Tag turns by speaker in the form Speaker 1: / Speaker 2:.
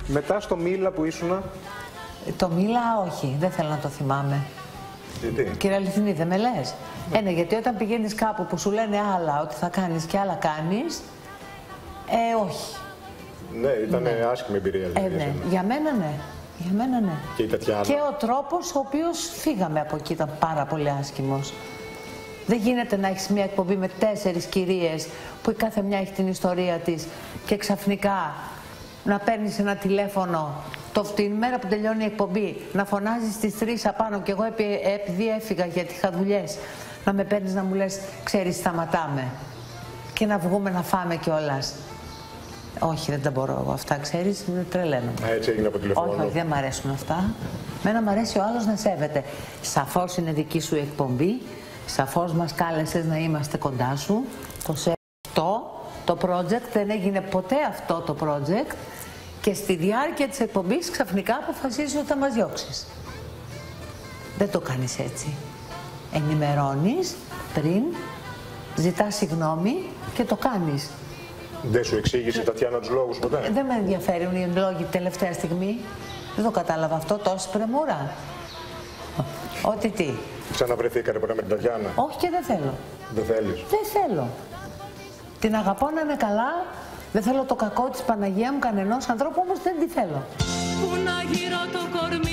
Speaker 1: Μετά στο Μίλα που ήσουνα.
Speaker 2: Το Μίλα όχι, δεν θέλω να το θυμάμαι.
Speaker 1: Γιατί?
Speaker 2: Κύριε Αληθινή, δεν με λες? Ναι, γιατί όταν πηγαίνεις κάπου που σου λένε άλλα, ότι θα κάνεις και άλλα κάνεις, όχι.
Speaker 1: Ναι, ήταν άσχημη εμπειρία. Δηλαδή,
Speaker 2: ναι. Για μένα ναι. Για μένα ναι.
Speaker 1: Και η Τατιάνα.
Speaker 2: Και ο τρόπος ο οποίος φύγαμε από εκεί ήταν πάρα πολύ άσχημος. Δεν γίνεται να έχεις μια εκπομπή με 4 κυρίες που η κάθε μια έχει την ιστορία της και ξαφνικά να παίρνεις ένα τηλέφωνο την μέρα που τελειώνει η εκπομπή, να φωνάζεις στις 3 απάνω και εγώ επειδή έφυγα γιατί είχα δουλειές, να με παίρνεις να μου λες, ξέρεις, σταματάμε και να βγούμε να φάμε κιόλας. Όχι, δεν τα μπορώ εγώ αυτά, ξέρεις, τρελαίνομαι.
Speaker 1: Έτσι έγινε από τηλεφώνο.
Speaker 2: Όχι, δεν μ' αρέσουν αυτά. Μένα μ' αρέσει ο άλλος να σέβεται. Σαφώς είναι δική σου εκπομπή, σαφώς μας κάλεσες να είμαστε κοντά σου. Το σέβομαι το project, δεν έγινε ποτέ αυτό το project και στη διάρκεια της εκπομπής ξαφνικά αποφασίζεις ότι θα μας διώξεις. Δεν το κάνεις έτσι. Ενημερώνεις πριν, ζητάς συγγνώμη και το κάνεις.
Speaker 1: Δεν σου εξήγησε η Τατιάνα τους λόγους ποτέ?
Speaker 2: Δεν με ενδιαφέρουν οι λόγοι τελευταία στιγμή. Δεν το κατάλαβα αυτό, τόση πρεμούρα. Ότι τι.
Speaker 1: Ξαναβρεθήκατε ποτέ με την Τατιάνα?
Speaker 2: Όχι και δεν θέλω.
Speaker 1: Δεν θέλεις?
Speaker 2: Δεν θέλω. Την αγαπώ να είναι καλά. Δεν θέλω το κακό της, Παναγία μου, κανενός ανθρώπου, όμως δεν τη θέλω.
Speaker 3: Που να γύρω το κορμί